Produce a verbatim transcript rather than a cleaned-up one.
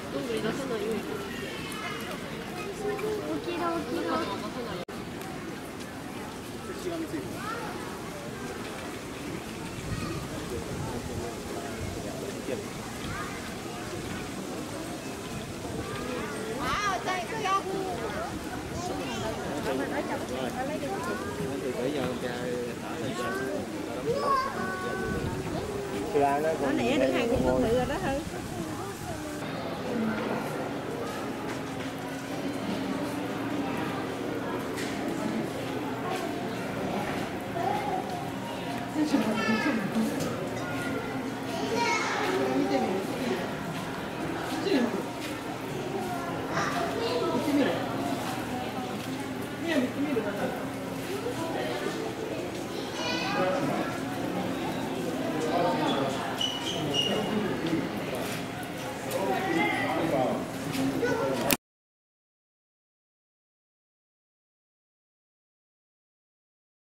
どんぐり出さないように。 起きろ起きろ。 nó lẻ được hai con người rồi đó thôi.